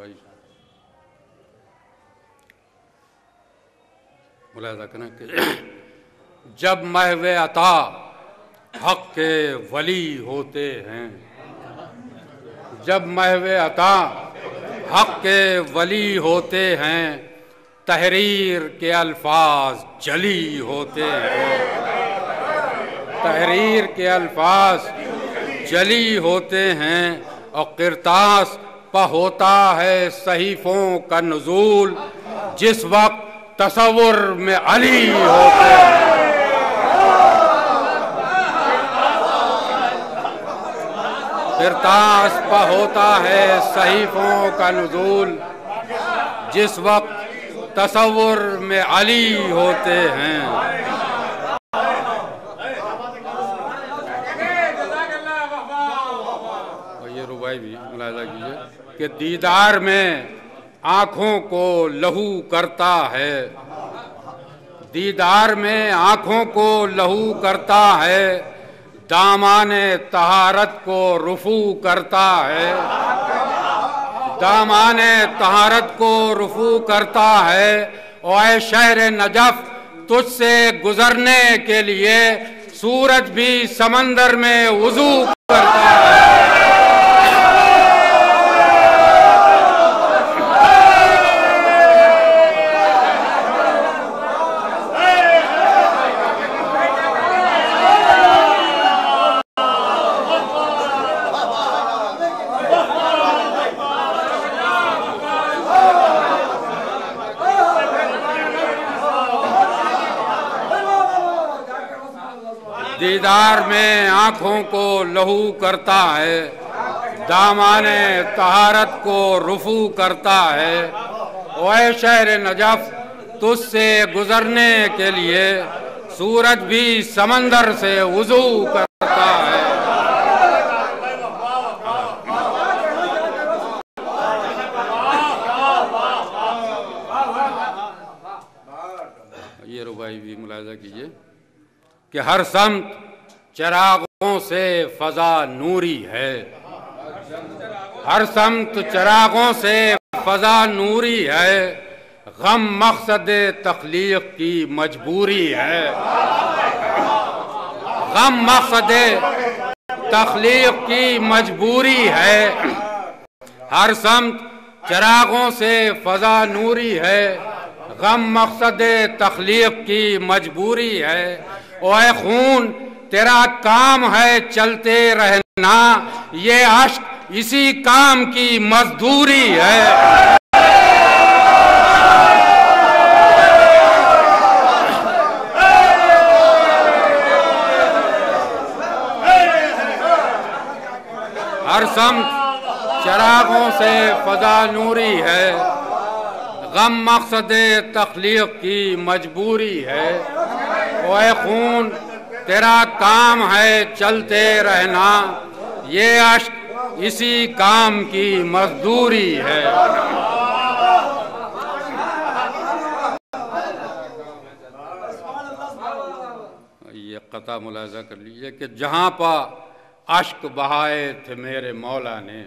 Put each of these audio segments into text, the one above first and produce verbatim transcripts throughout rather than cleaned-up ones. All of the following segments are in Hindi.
भाई मुलाहिज़ा करें कि जब महवे अता हक के वली होते हैं, जब महवे अता हक के वली होते हैं, तहरीर के अल्फाज जली होते हैं, तहरीर के अल्फाज जली होते हैं और किरतास पर होता है सहीफों का नुज़ूल, जिस वक्त तसव्वुर में अली होते हैं। किरतास पर होता है सहीफों का नुज़ूल, जिस वक्त तसव्वुर में अली होते हैं। और ये रुबाई भी मुलाहिज़ा कीजिए कि दीदार में आँखों को लहू करता है, दीदार में आँखों को लहू करता है, दामाने तहारत को रुफू करता है, दामाने तहारत को रुफू करता है। और शहर नजफ तुझसे गुजरने के लिए सूरज भी समंदर में वुजू करता है। दीदार में आँखों को लहू करता है, दामाने तहारत को रुफू करता है। ओए शहर नजफ तुझसे गुजरने के लिए सूरज भी समंदर से वुजू करता है। ये रुबाई भी मुलाहिज़ा कीजिए कि हर समत चिरागों से फजा नूरी है, हर समत चिरागों से फजा नूरी है, गम मकसद तख्लीक की मजबूरी है, गम मकसद तख्लीक की मजबूरी है। हर समत चिरागों से फजा नूरी है, गम मकसद तख्लीक की मजबूरी है। ओए खून तेरा काम है चलते रहना, ये अश्क इसी काम की मजदूरी है। हर समत चिरागों से फजा नूरी है, गम मकसद तख्लीक की मजबूरी है। ओए खून तेरा काम है चलते रहना, ये अश्क इसी काम की मजदूरी है। ये कता मुलाहिज़ा कर लीजिए कि जहाँ पर अश्क बहाए थे मेरे मौला ने,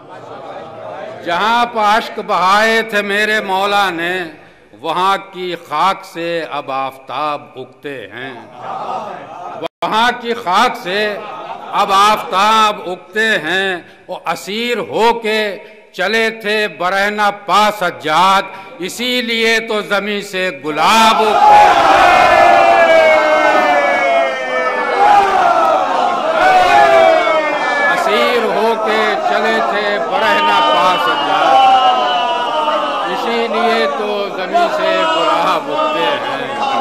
जहाँ पर अश्क बहाए थे मेरे मौला ने, वहाँ की खाक से अब आफताब उगते हैं, वहाँ की खाक से अब आफताब उगते हैं। वो असीर होके चले थे बरहना पा सज्जाद, इसीलिए तो ज़मीं से गुलाब उगते हैं। असीर होके चले थे बरहना पा सज्जाद, इसीलिए तो ज़मीं से गुलाब उगते हैं।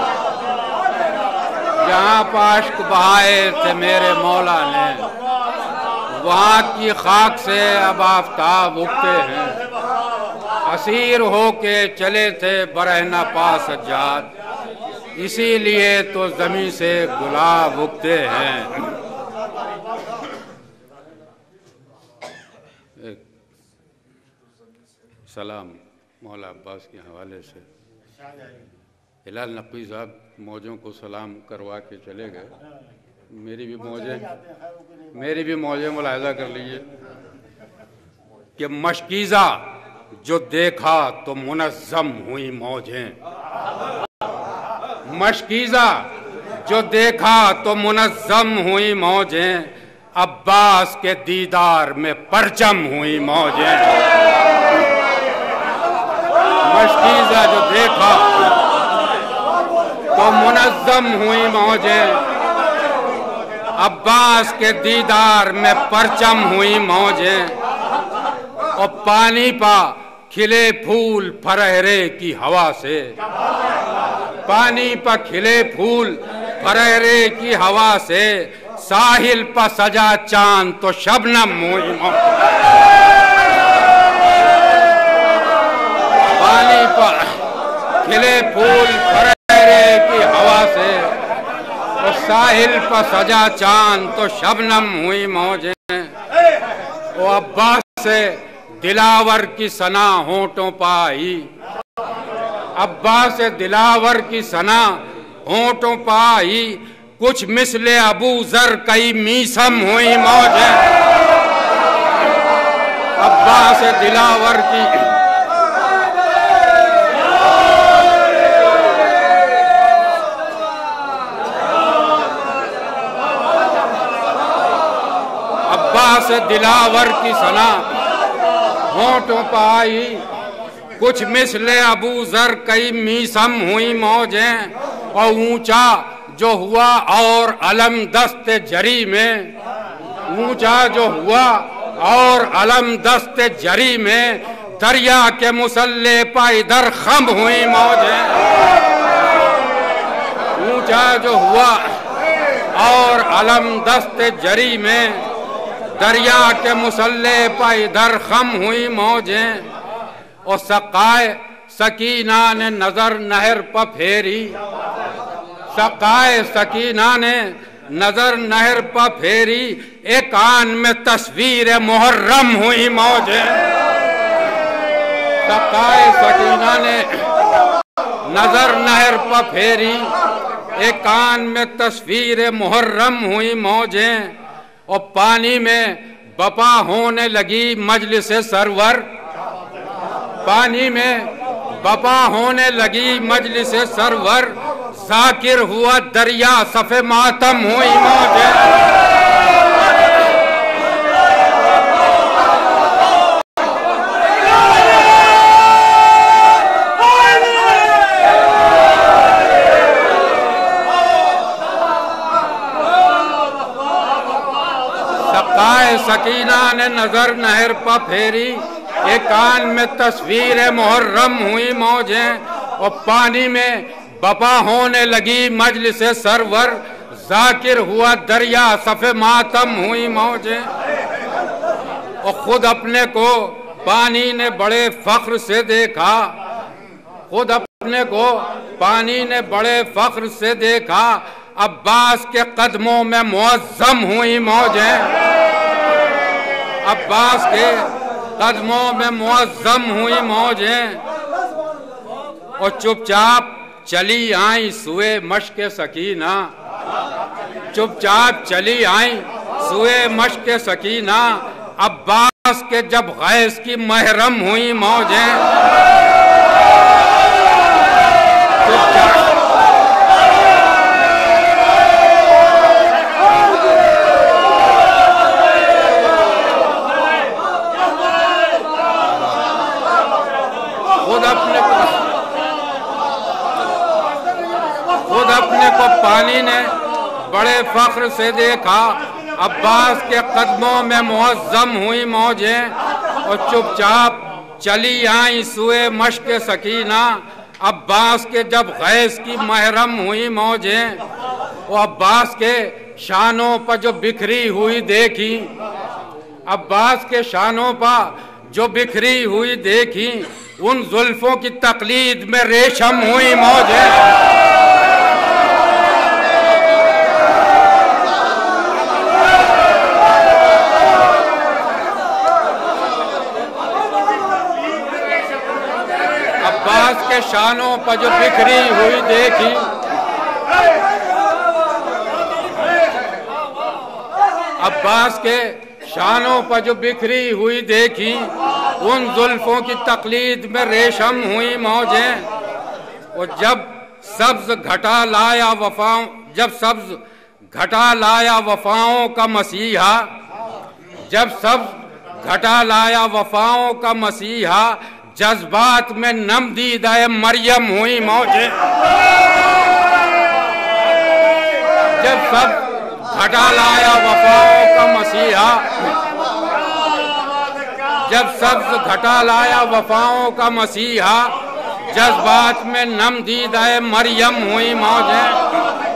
जहाँ पर अश्क बहाए थे मेरे मौला ने, वहाँ की खाक से अब आफताब उगते हैं। असीर होके चले थे बरहना पा सज्जाद, इसीलिए तो ज़मीं से गुलाब उगते हैं। एक सलाम मौला अब्बास के हवाले से हिलाल नकवी साहब मौजों को सलाम करवा के चले गए। मेरी भी मौजें मेरी भी मौजें मुलाहिज़ा कर लीजिए कि मशकीज़ा जो देखा तो मुनज़्ज़म हुई मौजें। मशकीज़ा जो देखा तो मुनज़्ज़म हुई मौजें, अब्बास के दीदार में परचम हुई मौजें। मशकीज़ा जो देखा तो मुनज़्ज़म हुई मौजें, अब्बास के दीदार में परचम हुई मौजें। और पानी पा खिले फूल फरहरे की हवा से, पानी पर खिले फूल फरहरे की हवा से, साहिल पर सजा चांद तो शबनम हुई मौजें। पानी पर खिले फूल फरहरे की हवा से, और साहिल पर सजा चांद तो शबनम हुई मौजें। वो अब्बास से दिलावर की सना होंठों पाई, अब्बास से दिलावर की सना होंठों पाई, कुछ मिसले अबू जर कई मीसम हुई मौजें। अब्बास से दिलावर की अब्बास से दिलावर की सना होंठों पाई, कुछ मिसले अबू जर कई मीसम हुई मौजें। और ऊंचा जो हुआ और अलम दस्ते जरी में, ऊंचा जो हुआ और अलम दस्ते जरी में, दरिया के मुसल्ले पर इधर खम हुई मौजें। ऊंचा जो हुआ और अलम दस्ते जरी में, दरिया के मुसल्ले पर इधर खम हुई मौजें। और सकाए सकीना ने नजर नहर पर फेरी, सकाए सकीना ने नजर नहर पर फेरी, एक आन में तस्वीर मुहर्रम हुई मौजें। सकाए सकीना ने नजर नहर पर फेरी, एक आन में तस्वीर मुहर्रम हुई मौजें। और पानी में बपा होने लगी मजलिस सरवर, पानी में बपा होने लगी मजलिस सरवर, जाकिर हुआ दरिया सफ़े मातम हुई मौजें। सकाए सकीना ने नजर नहर पर फेरी, एक कान में तस्वीर मुहर्रम हुई मौजें। और पानी में बपा होने लगी मजलिस सरवर, जाकिर हुआ दरिया सफ़े मातम हुई मौजें। और खुद अपने को पानी ने बड़े फख्र से देखा, खुद अपने को पानी ने बड़े फख्र से देखा, अब्बास के कदमों में मुअज़्ज़म हुई मौजें। अब्बास के कदमों में मुअज़्ज़म हुई मौजें। और चुपचाप चली आई सुए मश्क सकीना, चुपचाप चली आई सुए मश्क सकीना, अब्बास के जब गैस की महरम हुई मौजें। खुद अपने को खुद अपने को पानी ने बड़े फख्र से देखा, अब्बास के कदमों में मुअज़्ज़म हुई मौजें। और चुपचाप चली आई सुए मश्क सकीना, अब्बास के जब गैस की महरम हुई मौजें। वो अब्बास के शानों पर जो बिखरी हुई देखी, अब्बास के शानों पर जो बिखरी हुई देखी, उन जुल्फों की तकलीद में रेशम हुई मौजें। अब्बास के शानों पर जो बिखरी हुई देखी, अब्बास के शानों पर जो बिखरी हुई देखी, उन जुल्फों की तकलीद में रेशम हुई मौजें। और जब सब्ज घटा लाया वफाओं जब सब्ज घटा लाया वफाओं का मसीहा जब सब्ज घटा लाया वफाओं का मसीहा, जज्बात में नम दीदाए मरियम हुई मौजें। जब सब घटा लाया वफाओं का मसीहा जब सब घटा लाया वफाओं का मसीहा, जज्बात में नम दीदाए मरियम हुई मौजें।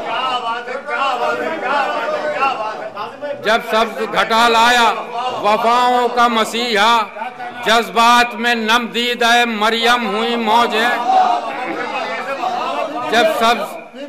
जब सब घटा लाया वफाओं का मसीहा, जज्बात में नम दीदाए मरियम हुई मौजें। जब सब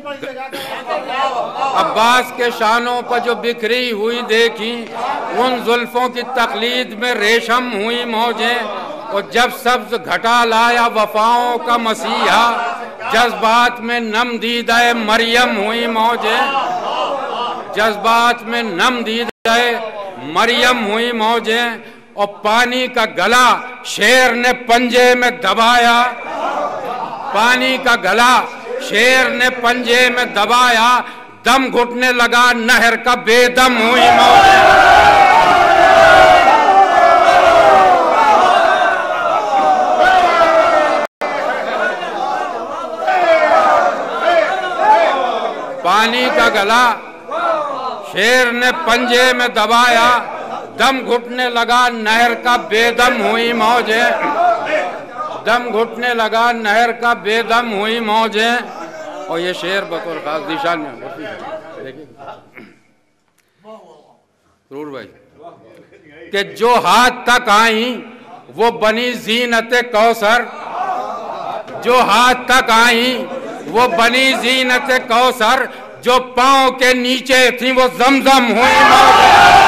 अब्बास के शानों पर जो बिखरी हुई देखी, उन जुल्फों की तकलीद में रेशम हुई मौजें। और जब सब्ज घटा लाया वफाओं का मसीहा, जज्बात में नम दीदाए मरियम हुई मौजें। जज्बात में नम दीदाए मरियम हुई मौजें। और पानी का गला शेर ने पंजे में दबाया, पानी का गला शेर ने पंजे में दबाया, दम घुटने लगा नहर का बेदम हुई मौजें। पानी का गला शेर ने पंजे में दबाया, दम घुटने लगा नहर का बेदम हुई मौजें। दम घुटने लगा नहर का बेदम हुई मौजें। और ये शेर बतौर खास निशान में देखिए जरूर भाई कि जो हाथ तक आई वो बनी जीनते कौसर, जो हाथ तक आई वो बनी जीनते कौसर, जो पांव के नीचे थी वो जमजम हुई मौजें।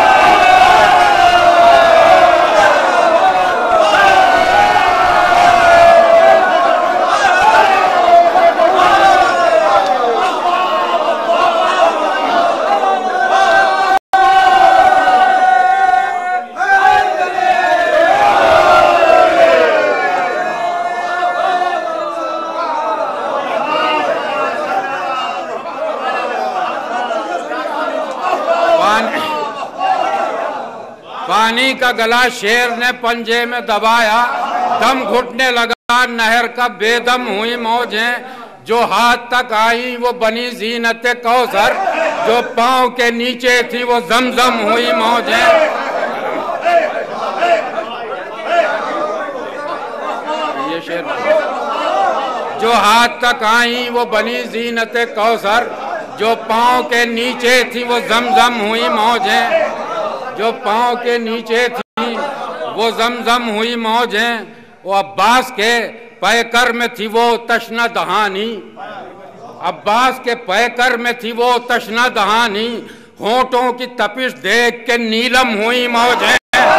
पानी का गला शेर ने पंजे में दबाया, दम घुटने लगा नहर का बेदम हुई मौजें। जो हाथ तक आई वो बनी जीनते कौसर, जो पांव के नीचे थी वो जमजम हुई मौजें। ये शेर जो हाथ तक आई वो बनी जीनते कौसर, जो पांव के नीचे थी वो जमजम हुई मौजें। जो पांव के नीचे थी वो जमजम हुई मौजें। वो अब्बास के पैकर में थी वो तशना दहानी, अब्बास के पैकर में थी वो तशना दहानी, होंठों की तपिश देख के नीलम हुई मौजें।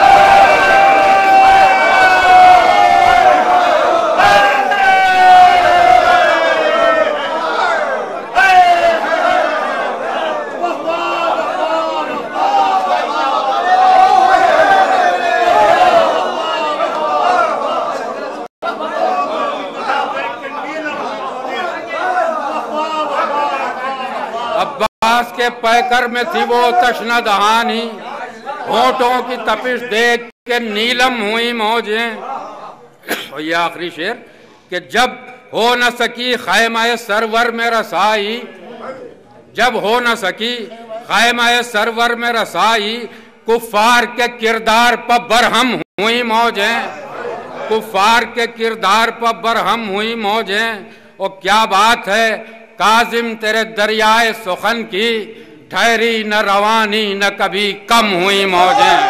अब्बास के पैकर में थी वो तशना दहानी, होंठों की तपिश देख के नीलम हुई मौजें। और ये आखिरी शेर कि जब हो न सकी खैमाए सरवर में रसाई, जब हो न सकी खैमाए सरवर में रसाई, कुफ्फार के किरदार पर बरहम हुई मौजें। कुफ्फार के किरदार पर बरहम हुई मौजें। और क्या बात है काजिम तेरे दरियाए सुखन की, ठहरी न रवानी न कभी कम हुई मौजें।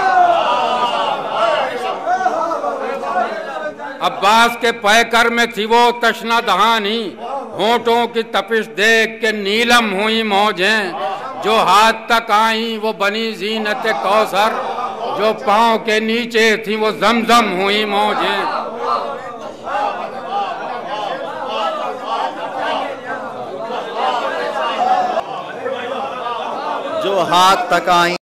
अब्बास के पैकर में थी वो तशना दहानी, होंठों की तपिश देख के नीलम हुई मौजें। जो हाथ तक आई वो बनी जीनते कौसर, जो पांव के नीचे थी वो जमजम हुई मौजें। जो हाथ तक आई